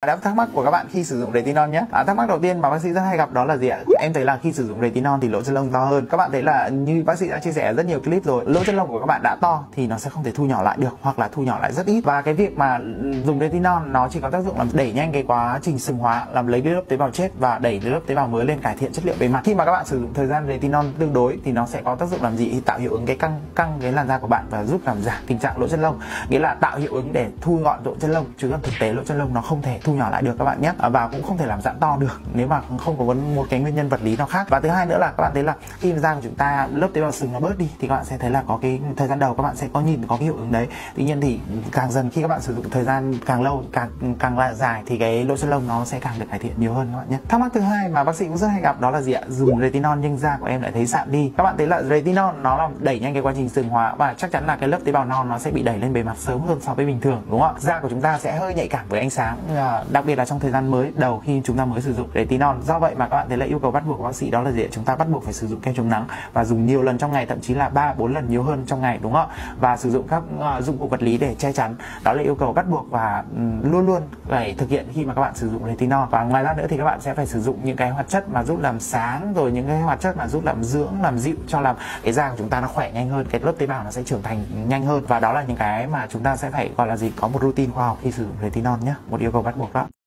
Đáp thắc mắc của các bạn khi sử dụng retinol nhé. Thắc mắc đầu tiên mà bác sĩ rất hay gặp đó là gì ạ? Em thấy là khi sử dụng retinol thì lỗ chân lông to hơn. Các bạn thấy là như bác sĩ đã chia sẻ rất nhiều clip rồi, lỗ chân lông của các bạn đã to thì nó sẽ không thể thu nhỏ lại được, hoặc là thu nhỏ lại rất ít. Và cái việc mà dùng retinol nó chỉ có tác dụng làm đẩy nhanh cái quá trình sừng hóa, làm lấy lớp tế bào chết và đẩy lớp tế bào mới lên, cải thiện chất liệu bề mặt. Khi mà các bạn sử dụng thời gian retinol tương đối thì nó sẽ có tác dụng làm gì? Thì tạo hiệu ứng cái căng cái làn da của bạn và giúp làm giảm tình trạng lỗ chân lông, nghĩa là tạo hiệu ứng để thu gọn lỗ chân lông, chứ còn thực tế lỗ chân lông nó không thể thu nhỏ lại được các bạn nhé, và cũng không thể làm giãn to được nếu mà không có một cái nguyên nhân vật lý nào khác. Và thứ hai nữa là các bạn thấy là khi da của chúng ta lớp tế bào sừng nó bớt đi thì các bạn sẽ thấy là có cái thời gian đầu các bạn sẽ có nhìn có cái hiệu ứng đấy. Tuy nhiên thì càng dần khi các bạn sử dụng thời gian càng lâu, càng là dài thì cái lỗ chân lông nó sẽ càng được cải thiện nhiều hơn các bạn nhé. Thắc mắc thứ hai mà bác sĩ cũng rất hay gặp đó là gì ạ? Dùng retinol nhưng da của em lại thấy sạm đi. Các bạn thấy là retinol nó làm đẩy nhanh cái quá trình sừng hóa và chắc chắn là cái lớp tế bào non nó sẽ bị đẩy lên bề mặt sớm hơn so với bình thường, đúng không ạ? Da của chúng ta sẽ hơi nhạy cảm với ánh sáng, đặc biệt là trong thời gian mới đầu khi chúng ta mới sử dụng retinol. Do vậy mà các bạn thấy là yêu cầu bắt buộc của bác sĩ đó là gì? Chúng ta bắt buộc phải sử dụng kem chống nắng và dùng nhiều lần trong ngày, thậm chí là 3-4 lần nhiều hơn trong ngày, đúng không ạ? Và sử dụng các dụng cụ vật lý để che chắn, đó là yêu cầu bắt buộc và luôn luôn phải thực hiện khi mà các bạn sử dụng retinol. Và ngoài ra nữa thì các bạn sẽ phải sử dụng những cái hoạt chất mà giúp làm sáng, rồi những cái hoạt chất mà giúp làm dưỡng, làm dịu cho làm cái da của chúng ta nó khỏe nhanh hơn, cái lớp tế bào nó sẽ trưởng thành nhanh hơn. Và đó là những cái mà chúng ta sẽ phải gọi là gì? Có một routine khoa học khi sử dụng retinol nhé, một yêu cầu bắt buộc đó.